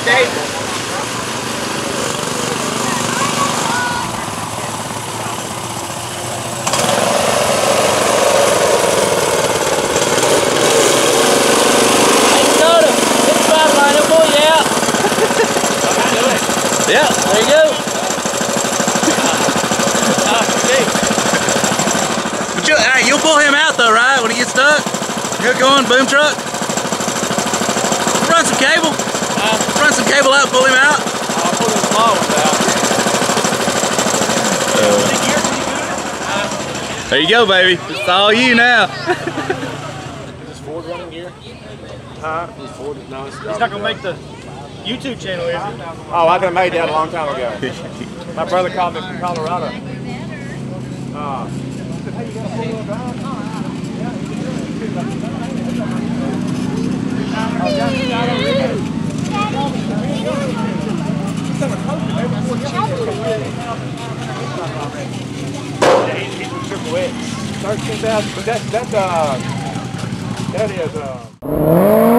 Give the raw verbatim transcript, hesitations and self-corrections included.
cable. Yeah, there you go. But you, hey, you'll pull him out though, right? When he gets stuck? Hook on, boom truck. Run some cable. Uh, Run some cable out, pull him out. I'll pull the small ones out. Uh, there you go, baby. It's all you now. Is this Ford running gear? Huh? Is Ford? No, it's He's not going to make the YouTube channel, is it? Oh, I could have made that a long time ago. My brother called me from Colorado. Uh, he's from Triple X. thirteen thousand, but that's, that's, uh, that is, uh...